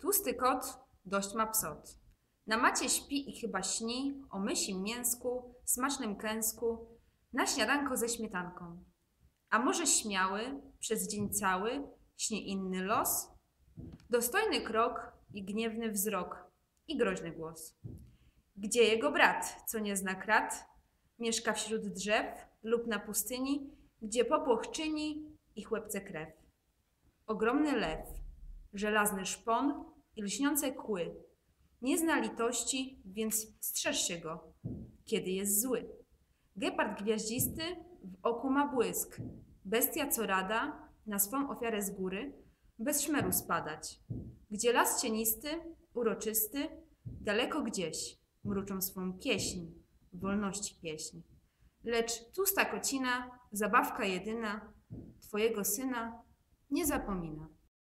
Tłusty kot dość ma psot. Na macie śpi i chyba śni o mysim mięsku, smacznym kęsku, na śniadanko ze śmietanką. A może śmiały, przez dzień cały, śni inny los? Dostojny krok i gniewny wzrok i groźny głos. Gdzie jego brat, co nie zna krat, mieszka wśród drzew lub na pustyni, gdzie popłoch czyni i chłepce krew. Ogromny lew, żelazny szpon i lśniące kły. Nie zna litości, więc strzeż się go, kiedy jest zły. Gepard gwiaździsty w oku ma błysk. Bestia co rada na swą ofiarę z góry bez szmeru spadać. Gdzie las cienisty, uroczysty, daleko gdzieś mruczą swą pieśń, wolności pieśń. Lecz tłusta kocina, zabawka jedyna, twojego syna nie zapomina.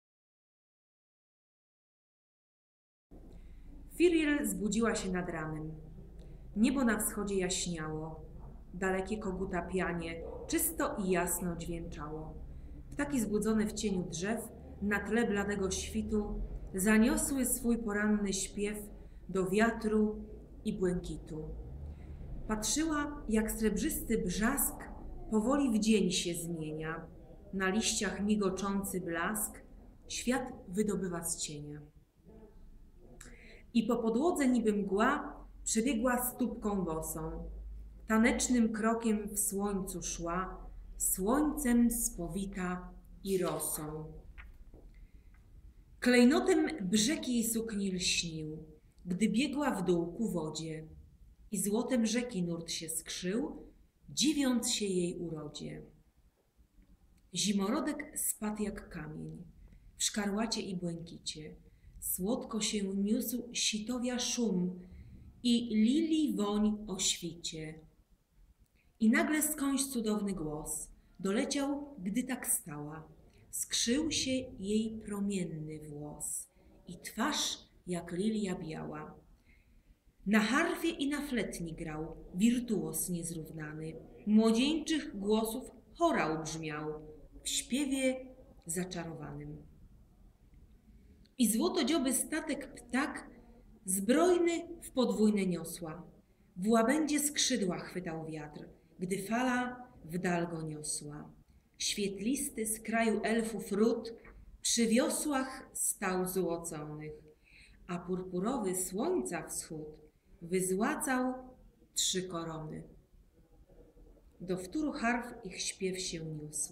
Firiel zbudziła się nad ranem. Niebo na wschodzie jaśniało. Dalekie koguta pianie czysto i jasno dźwięczało. Ptaki zbudzone w cieniu drzew na tle bladego świtu zaniosły swój poranny śpiew do wiatru i błękitu. Patrzyła, jak srebrzysty brzask powoli w dzień się zmienia. Na liściach migoczący blask świat wydobywa z cienia. I po podłodze niby mgła przebiegła stópką bosą. Tanecznym krokiem w słońcu szła, słońcem spowita i rosą. Klejnotem brzeg jej sukni lśnił, gdy biegła w dół ku wodzie. I złotem rzeki nurt się skrzył, dziwiąc się jej urodzie. Zimorodek spadł jak kamień, w szkarłacie i błękicie. Słodko się niósł sitowia szum i lilii woń o świcie. I nagle skądś cudowny głos doleciał, gdy tak stała. Skrzył się jej promienny włos i twarz jak lilia biała. Na harfie i na fletni grał wirtuos niezrównany. Młodzieńczych głosów chorał brzmiał w śpiewie zaczarowanym. I złotodzioby statek ptak zbrojny w podwójne niosła. W łabędzie skrzydła chwytał wiatr, gdy fala w dal go niosła. Świetlisty z kraju elfów ród przy wiosłach stał złoconych, a purpurowy słońca wschód wyzłacał 3 korony. Do wtóru harf ich śpiew się niósł,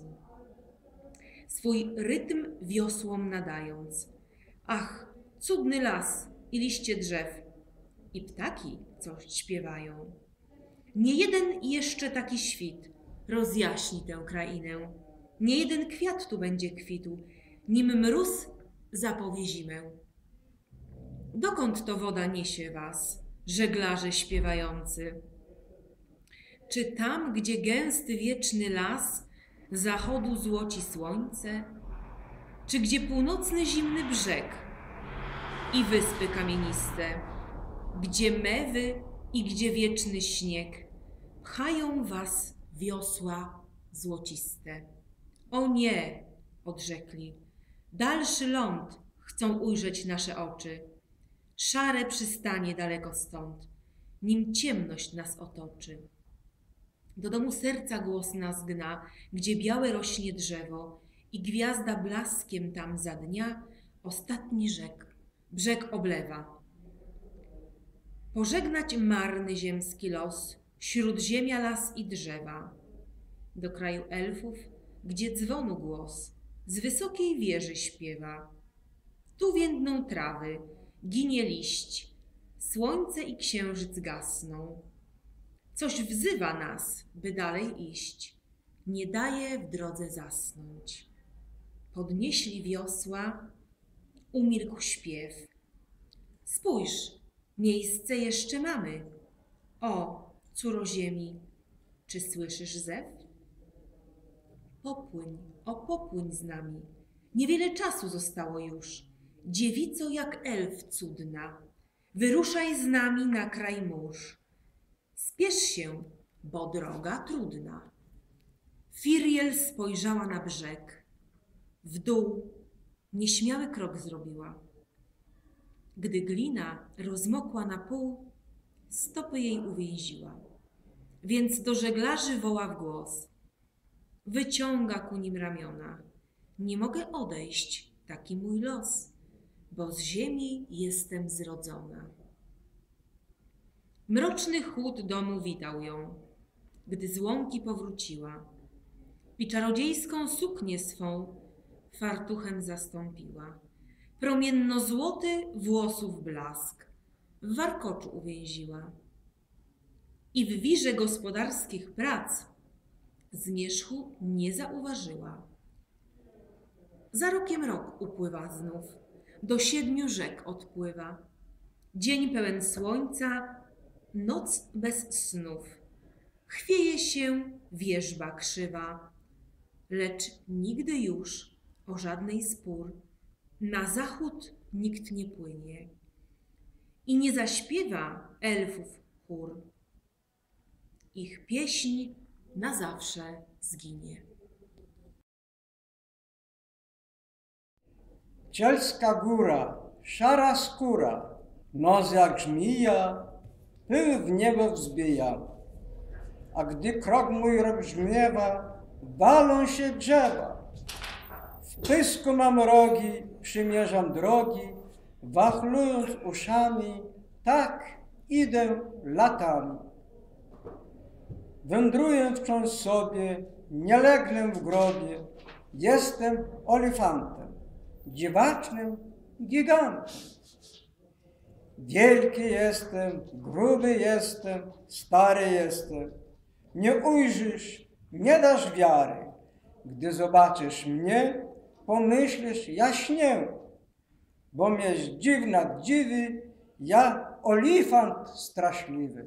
swój rytm wiosłom nadając. Ach, cudny las i liście drzew i ptaki, co śpiewają. Nie jeden jeszcze taki świt rozjaśni tę krainę. Nie jeden kwiat tu będzie kwitł, nim mróz zapowie zimę. Dokąd to woda niesie was, żeglarze śpiewający? Czy tam, gdzie gęsty wieczny las zachodu złoci słońce? Czy gdzie północny zimny brzeg i wyspy kamieniste? Gdzie mewy i gdzie wieczny śnieg pchają was wiosła złociste? O nie, odrzekli, dalszy ląd chcą ujrzeć nasze oczy. Szare przystanie daleko stąd, nim ciemność nas otoczy. Do domu serca głos nas gna, gdzie białe rośnie drzewo i gwiazda blaskiem tam za dnia ostatni brzeg oblewa. Pożegnać marny ziemski los, śródziemia las i drzewa. Do kraju elfów, gdzie dzwonu głos z wysokiej wieży śpiewa. Tu więdną trawy, ginie liść, słońce i księżyc gasną. Coś wzywa nas, by dalej iść, nie daje w drodze zasnąć. Podnieśli wiosła, umilkł śpiew. Spójrz, miejsce jeszcze mamy. O, córo ziemi, czy słyszysz zew? Popłyń z nami. Niewiele czasu zostało już. Dziewico jak elf cudna, wyruszaj z nami na kraj mórz. Spiesz się, bo droga trudna. Firiel spojrzała na brzeg. W dół nieśmiały krok zrobiła. Gdy glina rozmokła na pół, stopy jej uwięziła. Więc do żeglarzy woła w głos. Wyciąga ku nim ramiona. Nie mogę odejść, taki mój los, bo z ziemi jestem zrodzona. Mroczny chłód domu witał ją, gdy z łąki powróciła i czarodziejską suknię swą fartuchem zastąpiła. Promienno-złoty włosów blask w warkoczu uwięziła i w wirze gospodarskich prac zmierzchu nie zauważyła. Za rokiem rok upływa znów, do 7 rzek odpływa. Dzień pełen słońca, noc bez snów. Chwieje się wierzba krzywa, lecz nigdy już o żadnej spór na zachód nikt nie płynie i nie zaśpiewa elfów chór. Ich pieśń na zawsze zginie. Cielska góra, szara skóra, nos jak żmija, pył w niebo wzbija. A gdy krok mój rozbrzmiewa, walą się drzewa. W pysku mam rogi, przymierzam drogi, wachlując uszami, tak idę latami. Wędruję wciąż sobie, nie legnę w grobie, jestem olifantem, dziwacznym gigantem. Wielki jestem, gruby jestem, stary jestem. Nie ujrzysz, nie dasz wiary. Gdy zobaczysz mnie, pomyślisz, ja śnię, bo mnie dziw nad dziwy, ja olifant straszliwy.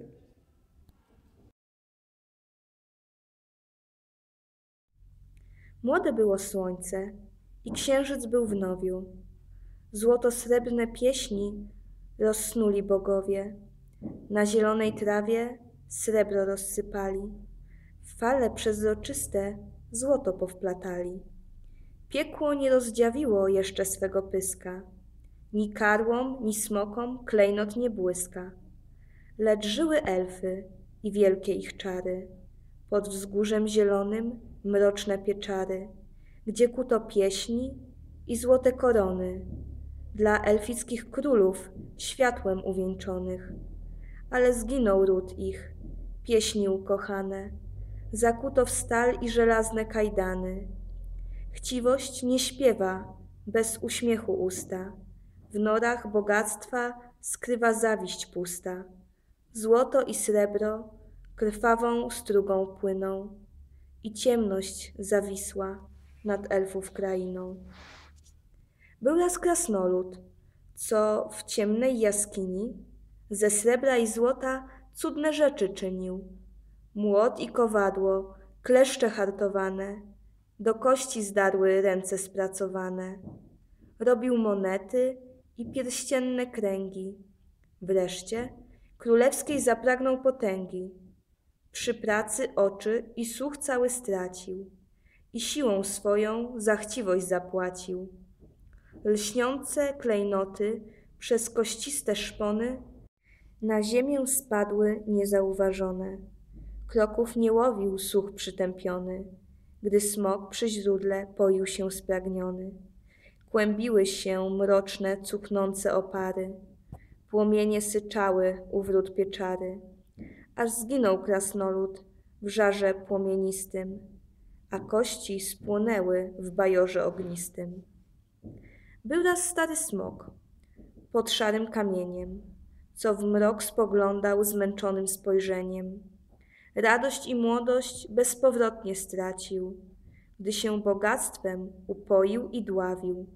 Młode było słońce i księżyc był w nowiu. Złoto-srebrne pieśni rozsnuli bogowie. Na zielonej trawie srebro rozsypali. Fale przezroczyste złoto powplatali. Piekło nie rozdziawiło jeszcze swego pyska. Ni karłom, ni smokom klejnot nie błyska. Lecz żyły elfy i wielkie ich czary. Pod wzgórzem zielonym mroczne pieczary, gdzie kuto pieśni i złote korony dla elfickich królów światłem uwieńczonych. Ale zginął ród ich, pieśni ukochane, zakuto w stal i żelazne kajdany. Chciwość nie śpiewa, bez uśmiechu usta, w norach bogactwa skrywa zawiść pusta. Złoto i srebro krwawą strugą płyną i ciemność zawisła nad elfów krainą. Był raz krasnolud, co w ciemnej jaskini ze srebra i złota cudne rzeczy czynił. Młot i kowadło, kleszcze hartowane, do kości zdarły ręce spracowane. Robił monety i pierścienne kręgi. Wreszcie królewskiej zapragnął potęgi. Przy pracy oczy i słuch cały stracił i siłą swoją za chciwość zapłacił. Lśniące klejnoty przez kościste szpony na ziemię spadły niezauważone. Kroków nie łowił słuch przytępiony, gdy smok przy źródle poił się spragniony. Kłębiły się mroczne, cuchnące opary, płomienie syczały u wrót pieczary, aż zginął krasnolud w żarze płomienistym, a kości spłonęły w bajorze ognistym. Był raz stary smok pod szarym kamieniem, co w mrok spoglądał zmęczonym spojrzeniem. Radość i młodość bezpowrotnie stracił, gdy się bogactwem upoił i dławił.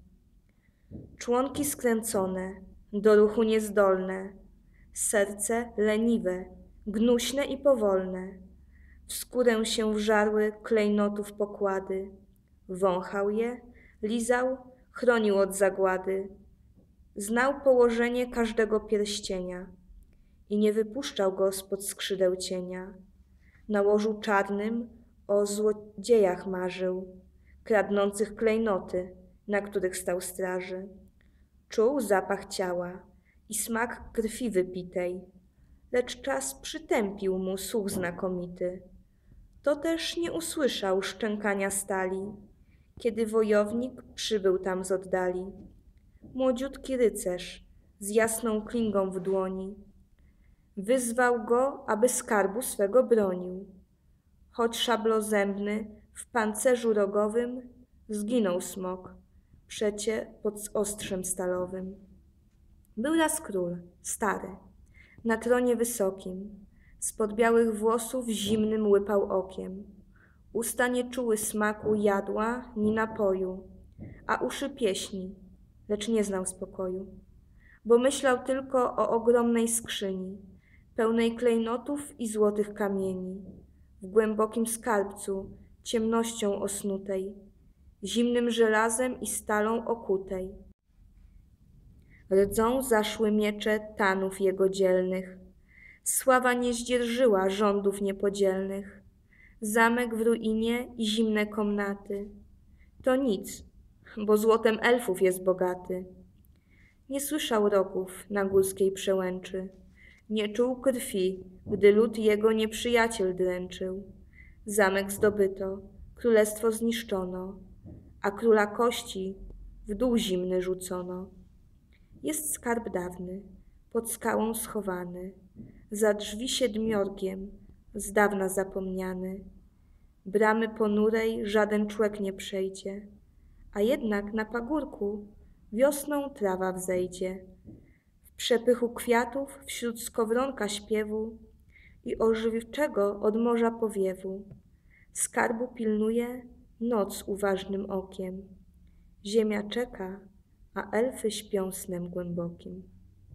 Członki skręcone, do ruchu niezdolne, serce leniwe, gnuśne i powolne, w skórę się wżarły klejnotów pokłady. Wąchał je, lizał, chronił od zagłady. Znał położenie każdego pierścienia i nie wypuszczał go spod skrzydeł cienia. Na łożu czarnym o złodziejach marzył, kradnących klejnoty, na których stał straży. Czuł zapach ciała, i smak krwi wypitej, lecz czas przytępił mu słuch znakomity. To też nie usłyszał szczękania stali, kiedy wojownik przybył tam z oddali. Młodziutki rycerz z jasną klingą w dłoni wyzwał go, aby skarbu swego bronił. Choć szablozębny w pancerzu rogowym zginął smok, przecie pod ostrzem stalowym. Był raz król, stary, na tronie wysokim, spod białych włosów zimnym łypał okiem. Usta nie czuły smaku jadła ni napoju, a uszy pieśni, lecz nie znał spokoju, bo myślał tylko o ogromnej skrzyni, pełnej klejnotów i złotych kamieni, w głębokim skarbcu ciemnością osnutej, zimnym żelazem i stalą okutej. Rdzą zaszły miecze tanów jego dzielnych, sława nie zdzierżyła rządów niepodzielnych, zamek w ruinie i zimne komnaty. To nic, bo złotem elfów jest bogaty. Nie słyszał roków na górskiej przełęczy, nie czuł krwi, gdy lud jego nieprzyjaciel dręczył. Zamek zdobyto, królestwo zniszczono, a króla kości w dół zimny rzucono. Jest skarb dawny, pod skałą schowany, za drzwi siedmiorgiem, z dawna zapomniany. Bramy ponurej żaden człek nie przejdzie, a jednak na pagórku wiosną trawa wzejdzie. W przepychu kwiatów wśród skowronka śpiewu i ożywczego od morza powiewu. Skarbu pilnuje noc uważnym okiem. Ziemia czeka, a elfy śpią snem głębokim.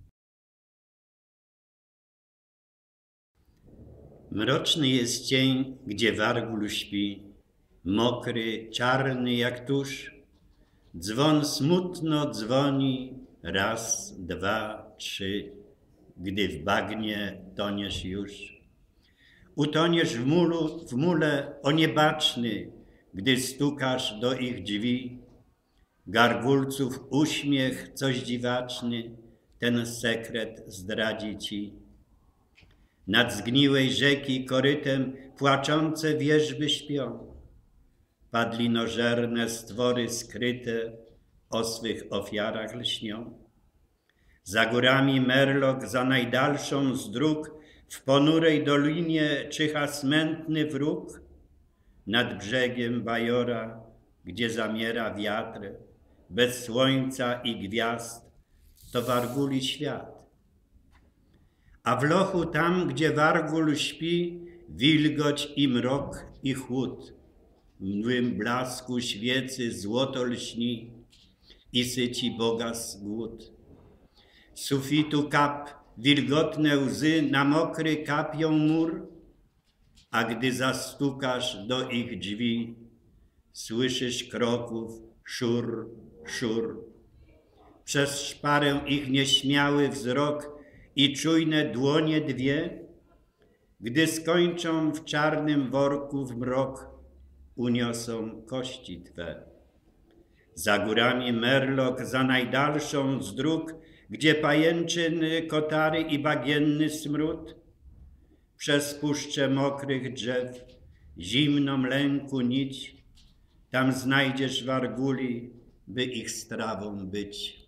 Mroczny jest dzień, gdzie wargul śpi, mokry, czarny jak tusz. Dzwon smutno dzwoni, raz, dwa, trzy, gdy w bagnie toniesz już. Utoniesz w mule, o niebaczny, gdy stukasz do ich drzwi. Gargulców uśmiech, coś dziwaczny, ten sekret zdradzi ci. Nad zgniłej rzeki korytem płaczące wierzby śpią. Padlinożerne stwory skryte o swych ofiarach lśnią. Za górami Merlok, za najdalszą z dróg, w ponurej dolinie czyha smętny wróg. Nad brzegiem Bajora, gdzie zamiera wiatr, bez słońca i gwiazd, to Warguli świat. A w lochu tam, gdzie Wargul śpi, wilgoć i mrok i chłód. W młym blasku świecy złoto lśni i syci bogas głód. Z sufitu kap wilgotne łzy na mokry kapią mur, a gdy zastukasz do ich drzwi, słyszysz kroków szur, szur. Przez szparę ich nieśmiały wzrok i czujne dłonie dwie, gdy skończą w czarnym worku w mrok, uniosą kości twe. Za górami Merlok, za najdalszą z dróg, gdzie pajęczyny, kotary i bagienny smród, przez puszczę mokrych drzew, zimną lęku nić, tam znajdziesz Warguli, by ich strawą być.